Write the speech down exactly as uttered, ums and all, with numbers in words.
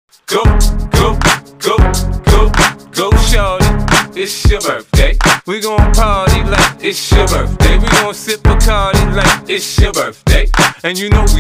Go, go, go, go, go, shorty. It's your birthday. We gon' party like it's your birthday. We gon' sip Bacardi like it's your birthday. And you know we